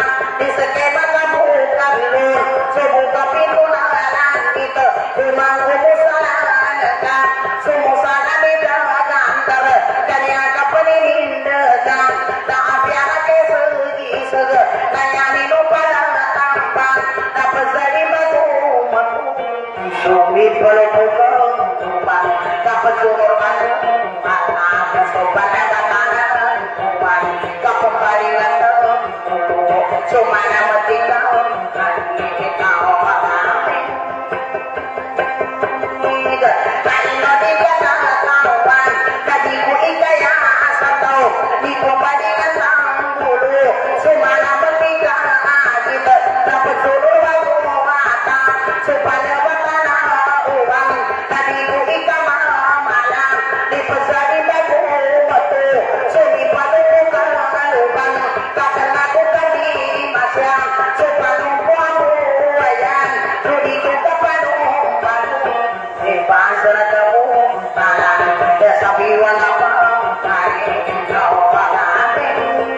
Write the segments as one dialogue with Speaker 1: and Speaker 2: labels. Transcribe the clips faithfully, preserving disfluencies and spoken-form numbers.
Speaker 1: di skema buka bilur sebuka pintu langit kumang umusalanaka sumusana midagan tar kanya kapanindagan taapyana ke segi sege nayani no pada tampan tapasari magu magu sumi palo buka kumang tapasumur magu mata sopan datana kumang kapambarilan sumana matika kita opakame ida tanno tiga kawan tadiku ikaya asatau di pembandingan tanggulu sumana matika kita dapat suruh wagu mata supaya watana uang tadiku ikama malam di pesari bagu batu sumi padu bukan kaluban kakak aku tadi masya supanu puamu ayan rudi juga padu padu hebat seragamu malam desa biwan apa kari kau pangate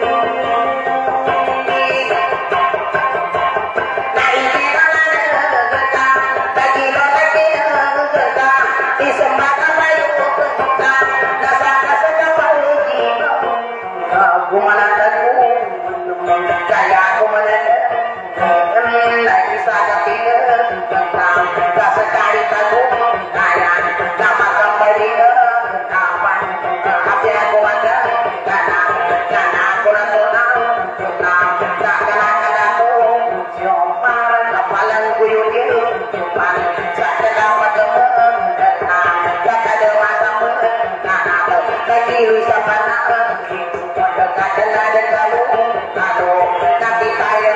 Speaker 1: nari kirana negeta bagi lo lagi negeta di sembaka bayu negeta dasa dasa kapal jino aku malataku kaya aku malataku lagi saja tinggal tentang tak sekali tahu kaya nama kembali kapan hati aku ada karena karena aku nasional tentang tak kena kena tu cuma kapalan kuyuk itu cuma tak dapat tentang tak ada masa karena lagi usapan aku dekat ada kalau kalau nanti saya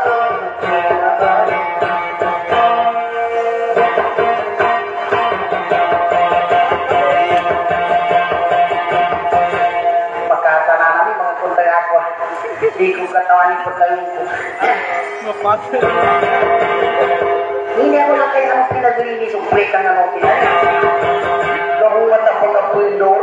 Speaker 1: maka tanah nabi mengkontak aku iku katawani perkayuku ini aku nak kaya ang pinaguli ni sumprekan na mo pinaguli kahuwat ako na pindor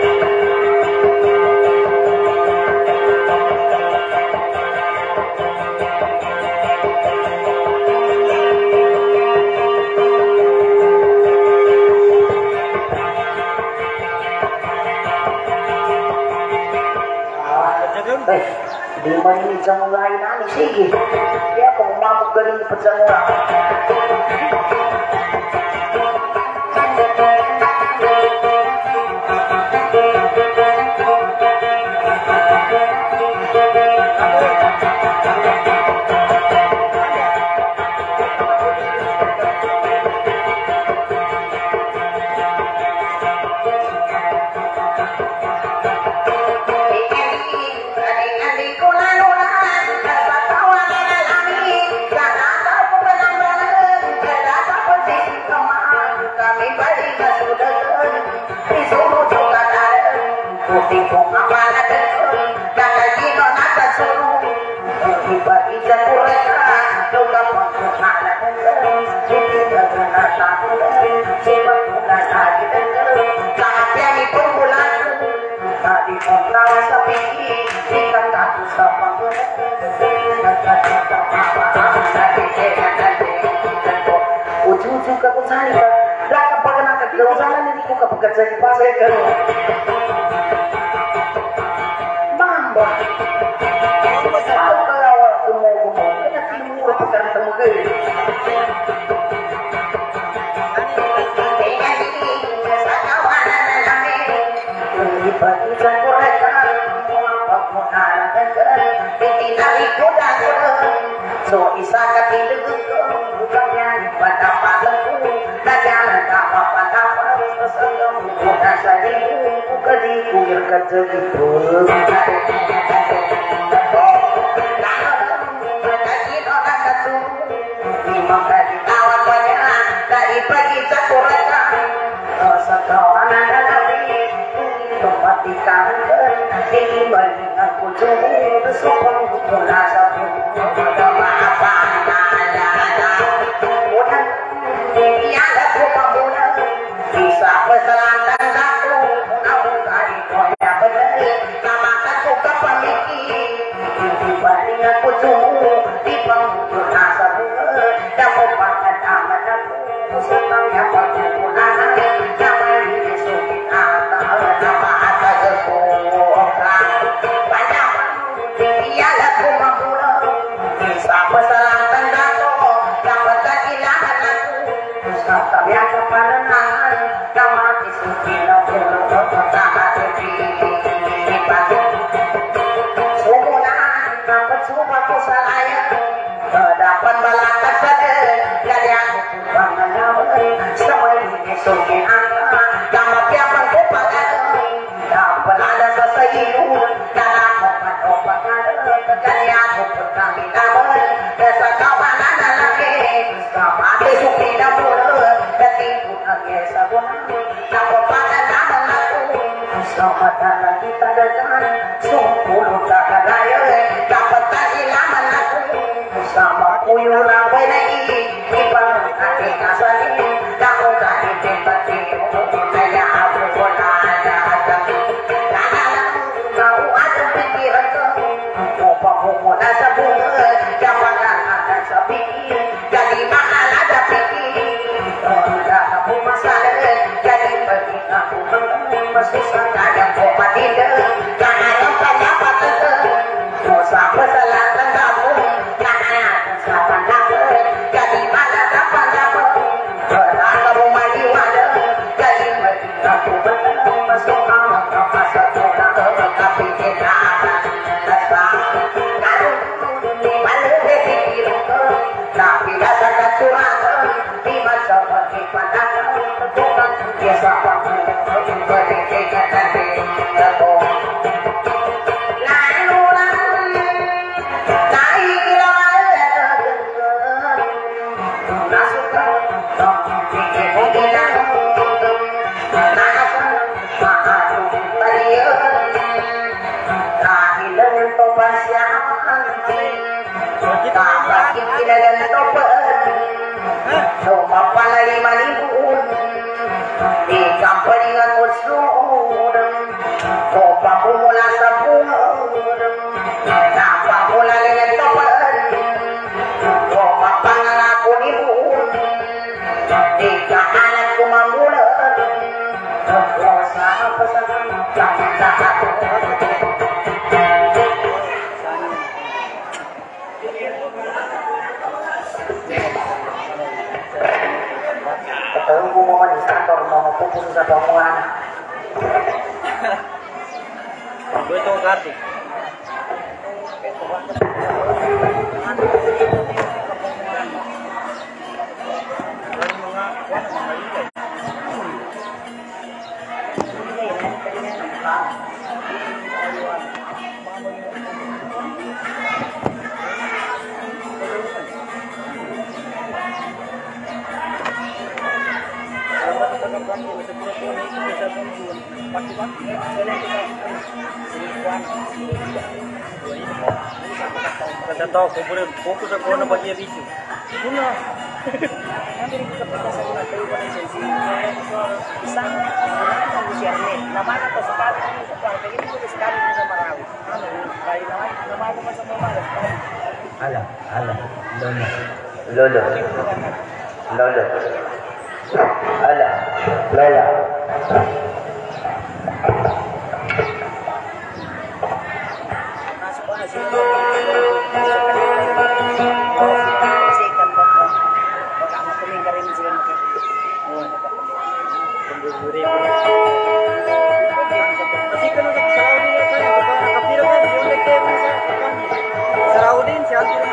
Speaker 1: eh, di mana ini jangan lain ani sige. Ya kau mampu galing pejangwa. ujung-ujung ke pencari lah kapag nakagalaw sana hindi ko kapag sa ipasa ya gano'n mamba ako kalawa gumo-gumo kaya tinumura pagkarantang mo kayo ibagisan ko rekan pagmunalan itinalikudan so isa katilog ko bukan yan pada patengku dan jangan apa pada pasang bukan saja bukan di kugir kerja gitu memang dari kawan banyak dari pagi cakurekan sekawan ada lagi tempat ikan ini bagi aku jauh bersopong bukan asap ada apa bisa peselatan satu namun kali koyak bener nama aku kepemiki dibanding aku cuma pesalang tenggato dapat kehilangan aku kata biasa pada nangan damat isuki lampul kota hati di pagi sumunan dapat coba kusalaya dapat balakat saja dari aku bangan nyamai semua ini suki angka damat siapa kepada dapat ada sesuatu dan aku obat dari aku perkami namai desa kawanan lagi kapati suki dapur ketipu lagi sabun dapat pada nama aku sama dalam kita dengan sepuluh tak daya dapat kehilangan aku sama kuyur apa lagi ibang kaki kasari aku kaki tempati saya aku pun ada ada karena kau ada pikiran kau apa ada sabun jangan ada sepikir jadi mahal ada pikir tidak aku masalah jadi bagi aku masih ada kopa tidak jangan lupa dapat dosa kesalahan kamu jangan siapa dapat jadi mana dapat dapat berada rumah di wadah jadi bagi aku benar masuk kamu masa kurang tapi tidak ada rasa kalau malu berpikir tapi rasa kecurangan di masa bagi pandangan ketukan biasa kamu berpikir nanti aku lalu lalu naik ketemu momen di kantor mau pupus sa bangunan gue itu kardi
Speaker 2: Kata tahu kau boleh fokus aku nak bagi video. Guna. Nanti kita pernah saya nak tahu pada sesi pisang, nak usia ni. Nama apa sekali ini sekali, begini pun sekali ini sama rawi. Anu, kali nama nama apa macam mana?
Speaker 1: Alah, alah, lolo, lolo, lolo, alah, lola.
Speaker 2: Saraudin si Alvin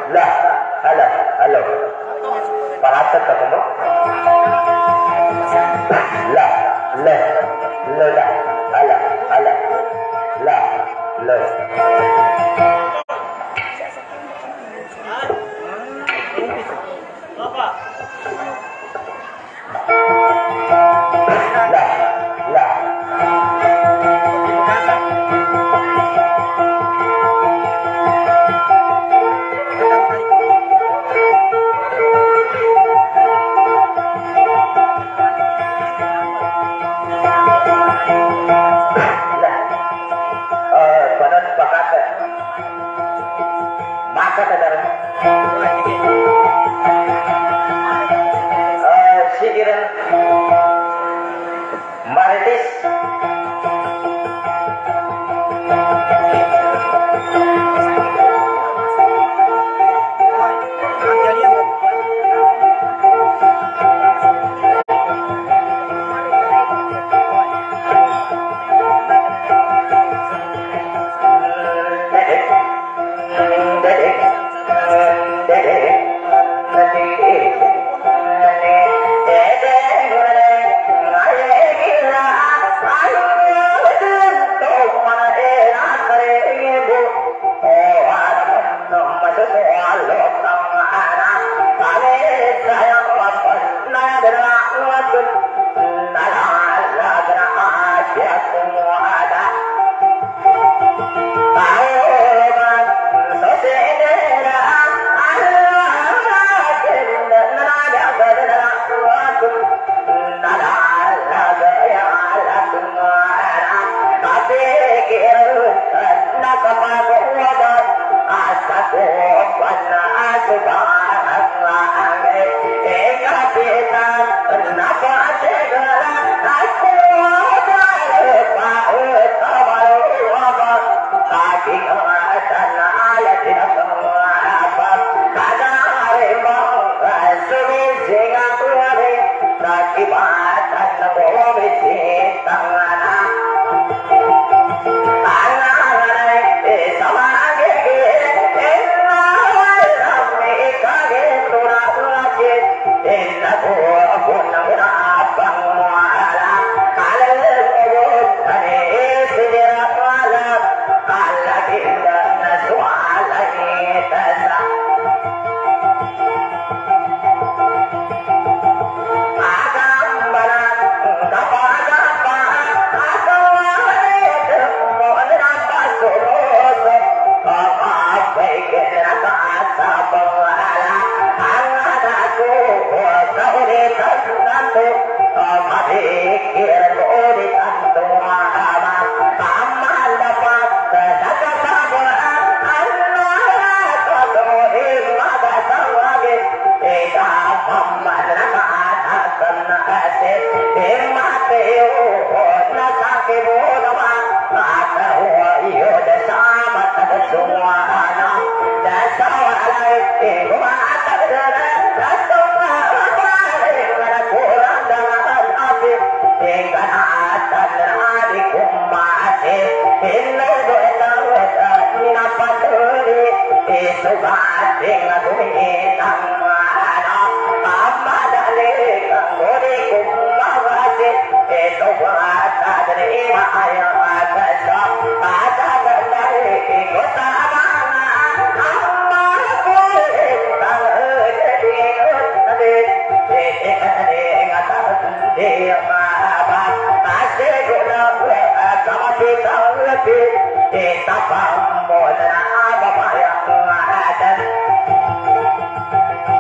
Speaker 1: lah, halo, halo. Paratat ka mo? La, le, le, la, ala, ala, la, le. La, la. Sikiran Maritis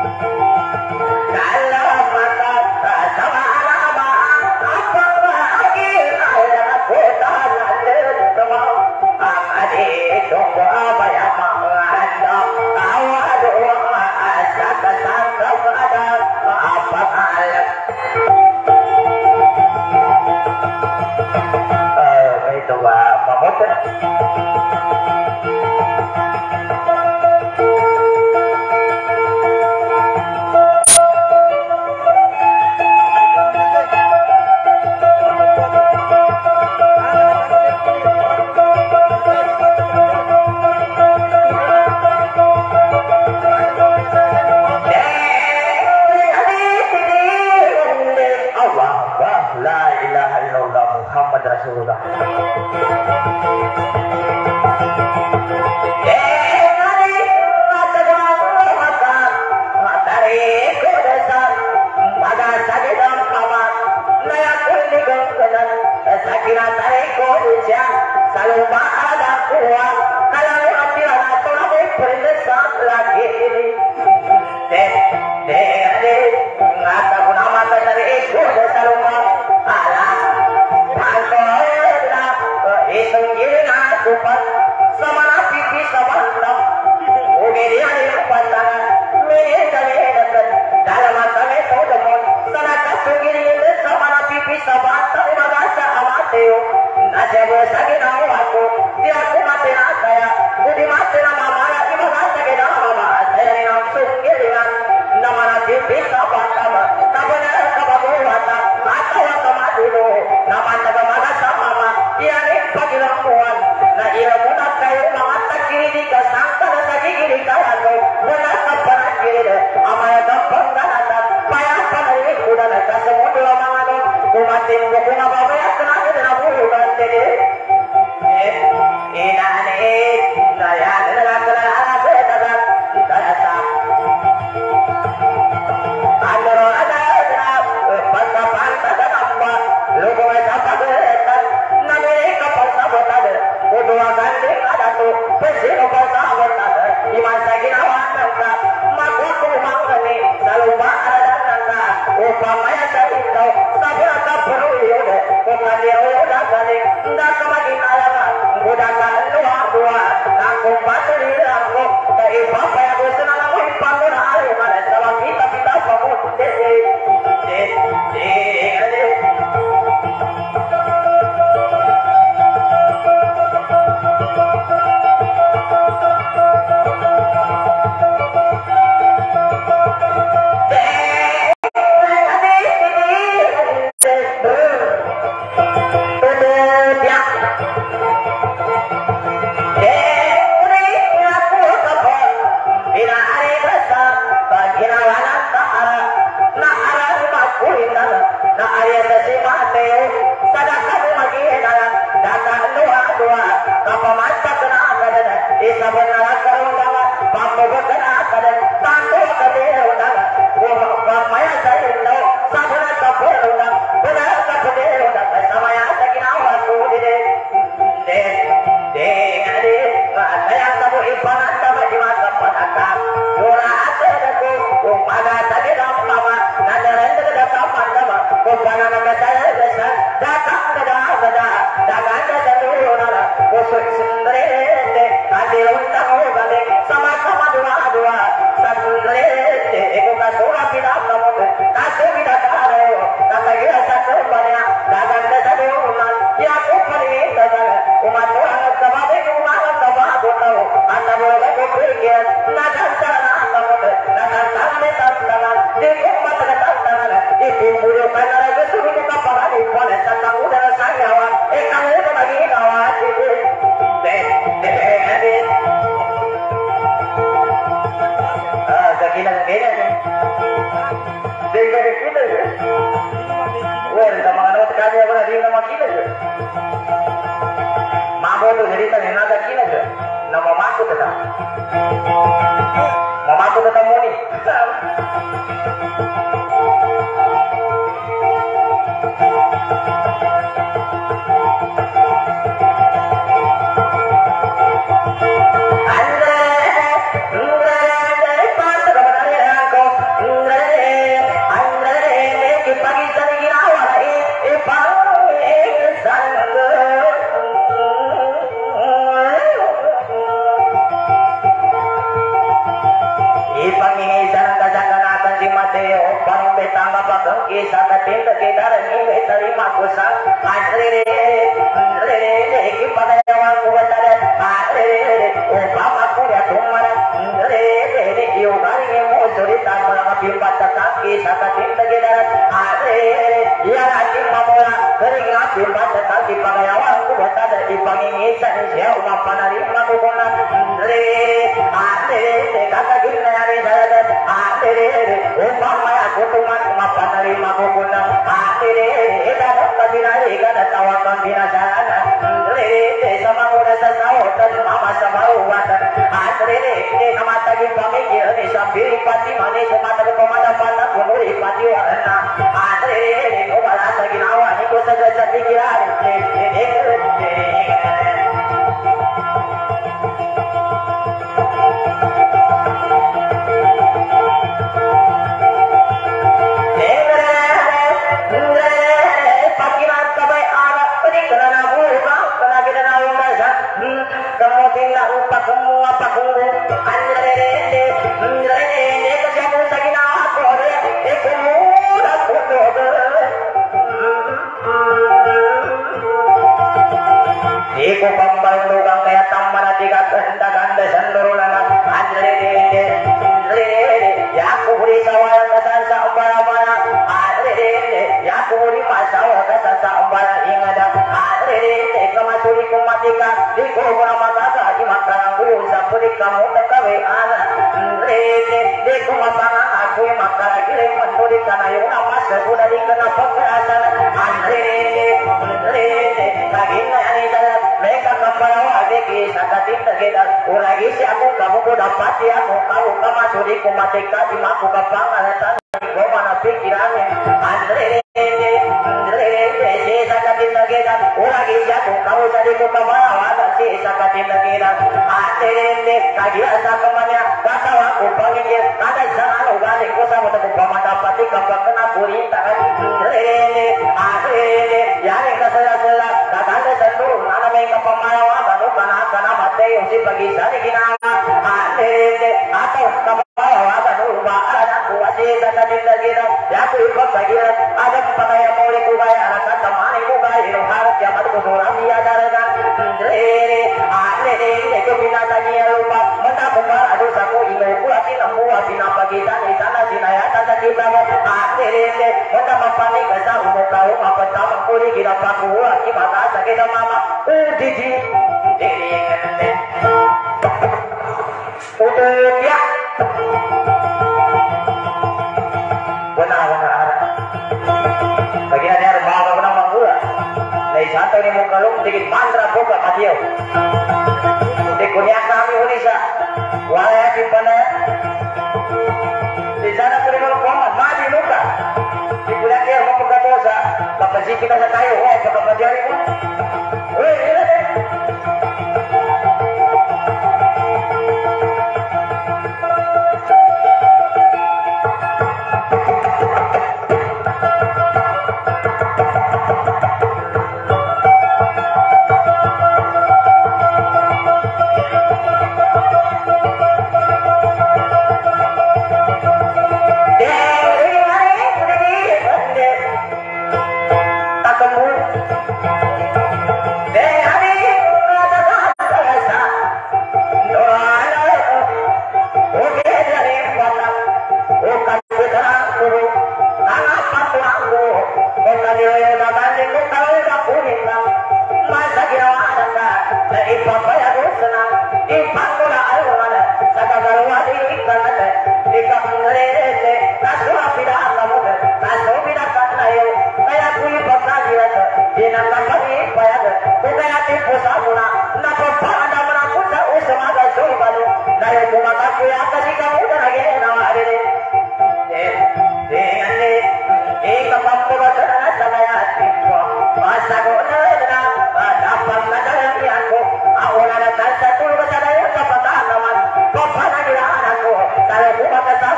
Speaker 1: Kalau mata sama tu cerita ni nada kina ke? Nama mamaku tetap. Mamaku tetap muni. Isa katin terkidar ini terima kusang andre andre kipadayawan kubatare andre upama kuya tumara andre yogari mo surita mala pimpataka isa katin terkidar andre ya lagi mamora teringat pimpataka kipadayawan kubatare ipangingisa sia umapanari makukona andre andre kata gina ari dada andre upama kutuman umapanari makukuna akhire eda kabina ega tawakan binasana re sama muda sasawo tan mama sabau watan akhire ne kamata gi pamikir ni sabiri pati mane semata pemada pala kunuri pati warna akhire ne obala saginawa ni ko saja pikiran ne ne semua pakunggu anjrene anjrene kejamu sagina kore ekumura kudobe eko pambal lugang kaya tambana tiga ganda ganda sandurulana anjrene anjrene yaku buri sawaya kasansa umbara-bara anjrene yaku buri masawa kasansa umbara ingada anjrene kamasuri kumatika diko maka makarang usa puri kamu tekawe ana rene deko mapanga aku makara kire manduri kana yo nama sebuda dikena pekerasan rene rene kagina ani dala mereka kaparawa adeki sakatin tegeda uragi si aku kamu ko dapati aku kamu kama suri kumatika di maku kapangalatan ko mana pikirannya rene rene si sakatin tegeda uragi si aku kamu tadi ko kamarawa si sakatin tegeda aterende kagia sakamanya kata aku pangin kata jangan ugale ko sama tu pamada pati kapakna kurita aterende aterende yare kasala sala kata sendu nana me kapamarawa kanu kana kana mate usi bagi sari gina aterende atau kapamarawa kanu ba ada kuasi sakatin tegeda ya ku ikut bagian ada pakaya mole kubaya anak kata mani kubaya no harap ya matu kurang dia daraga aterende aterende bina tanya lupa mata kumar adu saku ime kulati nampu abina pagi tani sana sinaya tata kita mo akhirnya mata mapani kasa umukau apa sama kuli kita paku aki mata sakit mama udiji diri kene udah ya benar benar ada bagian ada bawa benar mangula dari satu ni muka lu sedikit mantra buka matio Dekunya kami Unisa, walaya di mana? Di sana terima komat, mati luka. Di bulan dia mau berkata, bapak sih kita tahu, oh bapak jari pun. Weh, ini deh. Hey, honey!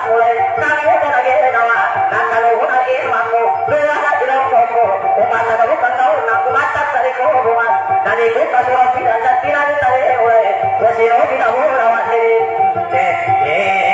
Speaker 1: mulai kami lagi nawa dan kalau hari maku berada di dalam koko umat baru kau nak masak dari koruan dari kota surat tidak tidak dari oleh wasiro tidak mau lawat diri eh eh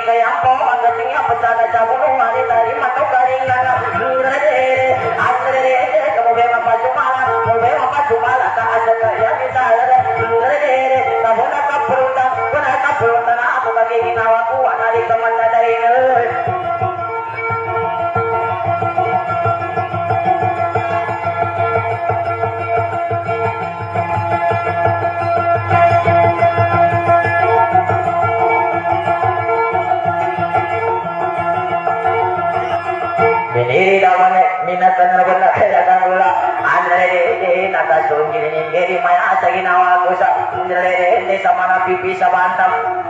Speaker 1: kayampo magatingnya pecada cabung hari tari matok garingan ngere angere kamu be apa cumala kamu be apa cumala ka asa kaya kita ada ngere kamu nak perundan pun nak perundan aku bagi ginawa ku anari kemana dari ini dawane minatan nabana kaya gula andre naka sungin ngeri maya asagi nawa kusa andre ne samana pipi sabantam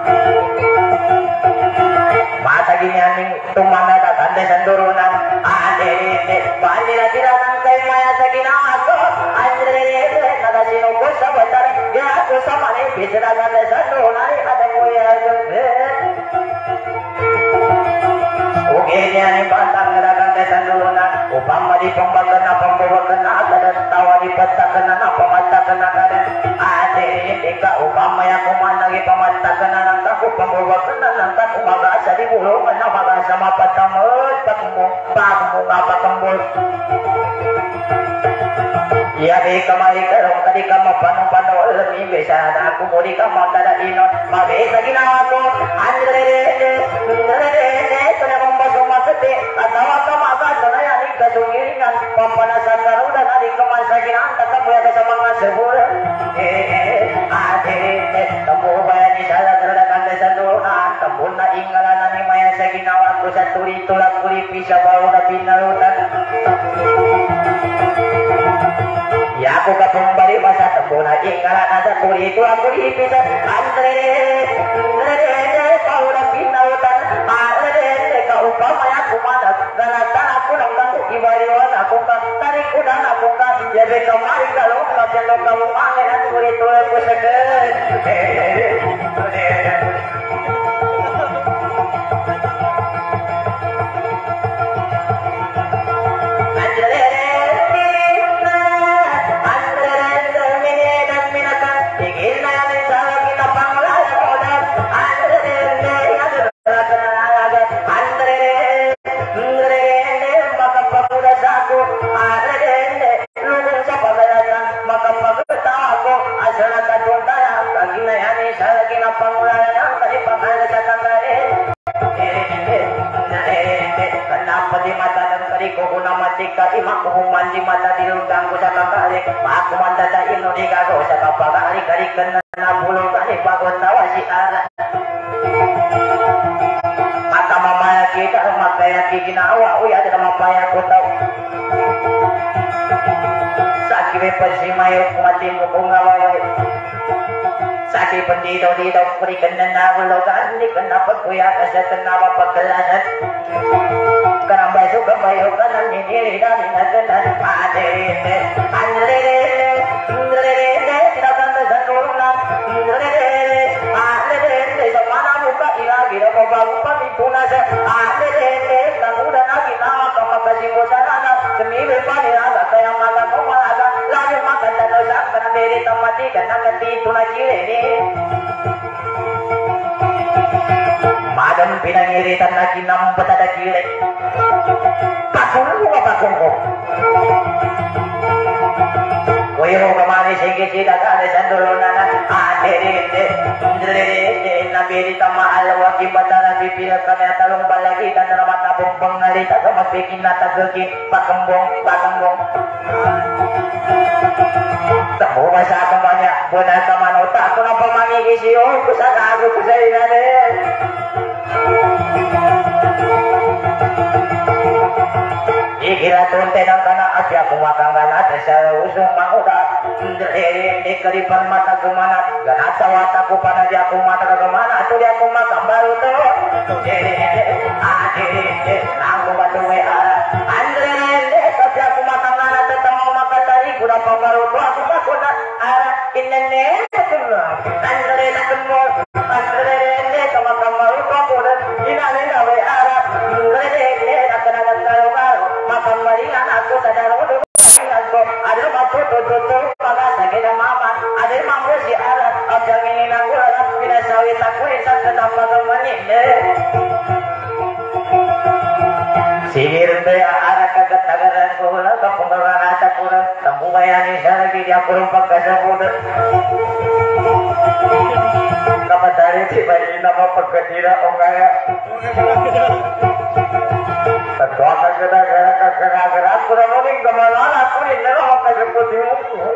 Speaker 1: mata gini aning tumanda da kande sandurunan andre ne bandira tiranan kai maya asagi nawa ko andre naka sino kusa batar ya kusa mane bisra kande sandurunan ada moya oke ni bantang ngadakan desan dulunan upama di pembagian pembagian ada tawa di petakan apa matakan ada ade eka upama yang kumana di pematakan nangka ku pembagian nangka ku maga jadi bulu mana maga sama patamu pakmu pakmu apa kembul ya be kamari karo tadi kamu panu panu lebih bisa aku mau di kamu tada ino mabe lagi nawaku andre andre atau atau maka sebenarnya ini kesungiringan pemanasan garuda tadi kemasakin anda kamu yang semangat sebul eh ade kamu bayar di dalam gerakan desa dulu nah kamu nak inggalan ani maya saginawa ku saturi tulak kuri bisa bau na pinarutan ya aku ke pembari masa tembu na inggalan ada kuri tulak kuri bisa andre andre bau na pinarutan andre upama aku madak galatan aku nangkang ibariwan aku kan tarik kuda aku kan ya be kemari kalau kalau kamu mangen aku itu aku seger Tika imak kuhuman di mata dilutang ku sa kakali Maku mandata ino di gago sa kapagari-gari na bulong kani bagot tawa si ara Mata mamaya kita makaya kiginawa uya di mapaya ko tau Saki me pasimayo kumatin ko kung awaway Saki pandito-dito kurikan na nagulogan di ka napagkuya ka sa tanawa pagkalasan Karang bayo kabayo kanan nini dani naganan adere andere andere tirakan zanurna andere andere samana muka ilagi ro babu pamituna sa andere kamuda nagi nama kamakasi bosana semi bepani aga kaya mala ko malaga lagi makan dan dosa kana mere tamati kana kati tuna kire ni madam pinangiritan na kinambat ada kire pakul mo pakul ko koyo kamari sige sida kare sandulo na na adere de de na beri tama alwa ki batara bibira kami talong balagi dan ramat nabong pengalita sama pekin na tagagi pakembong pakembong Tahu masa aku banyak benar teman otak aku nampak mangi kisio kusaka aku kusain ada Ikira tunte nang kana ati aku makan kana desa usung mangoda ndere keripan mata kumana ganata wataku pana di aku mata kemana atuh di aku makan baru tuh ade ade nang batu we andre tapi aku makan kana tetang mau makan tadi kuda pambaru tuh aku bakuna ara inene andre nak kemo andre kama kamaru tuh aku dan inane we ara andre nak nak kalau makan maringan aku sadar udah aku ada matu tutu pada sakit mama ada mampu si alat abang ini nanggur alat tidak sawit aku isak ketambah kemarin deh bayani lagi dia kurang pakai semudah. Nama dari si bayi nama pegadira ongaya. Ketua kagera kagera kagera kurang lebih kemana aku ini nama pakai sepuluh.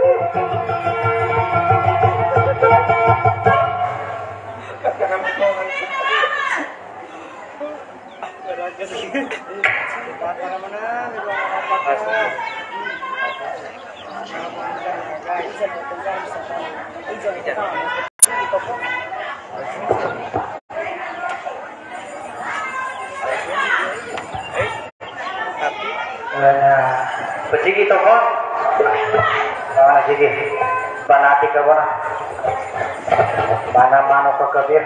Speaker 1: Begini toh kok, ah jadi, banati ke mana, mana mana ke kebir.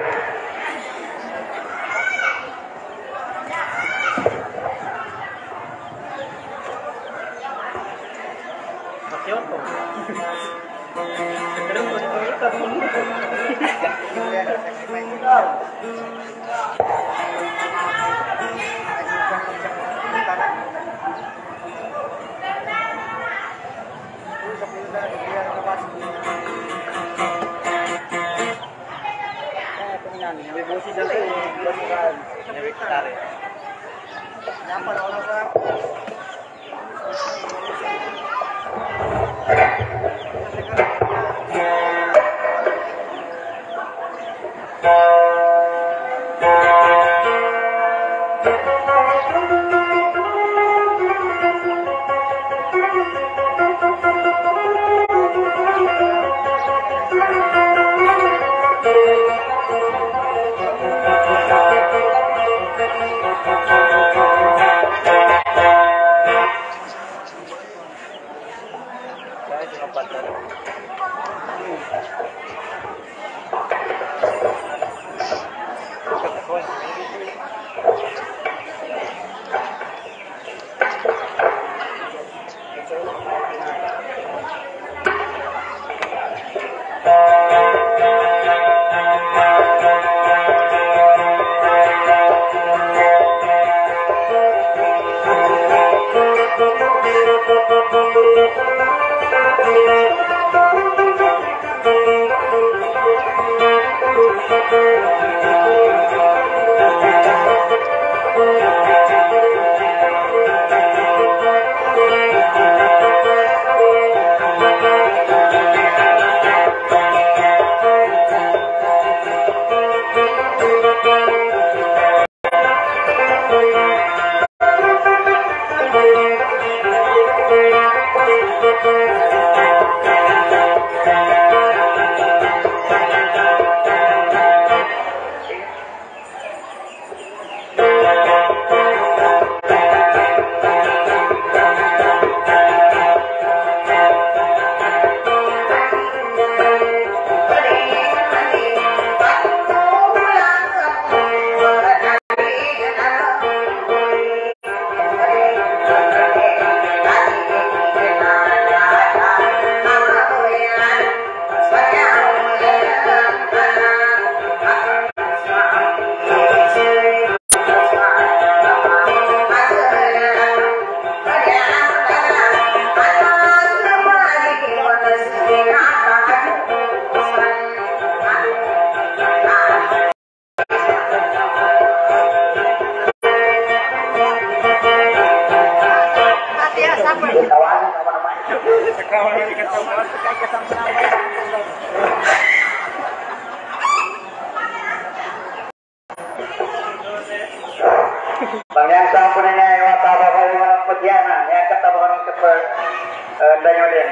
Speaker 1: Banyak sampunnya yang tahu bagaimana pediana yang kata bahwa ke danyoden.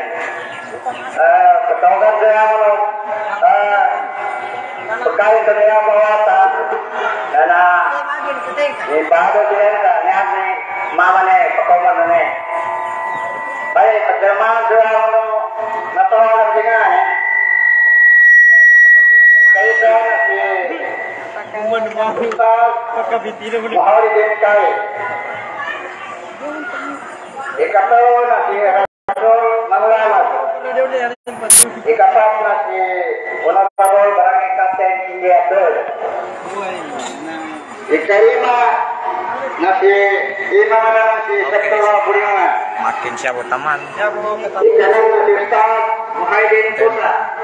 Speaker 1: Eh, ketahuan saya mau eh sekali saya bawa tak dan ini baru dia dah ni mama ni perkoman ni. Baik, perjalanan saya mau ngatakan dengan ni. Kali saya ni
Speaker 2: Kuman mau pakai bitir boleh.
Speaker 1: Mahari din kay. Ikapaw na si Rasul Manglamat. Ikapat na si Honorable Barangay Captain India Third. Ikalima na si Imam na si Sektor Buringan.
Speaker 3: makin siapa teman
Speaker 2: Ya, Bu,
Speaker 1: Di sana ada Ustaz Muhaidin Putra.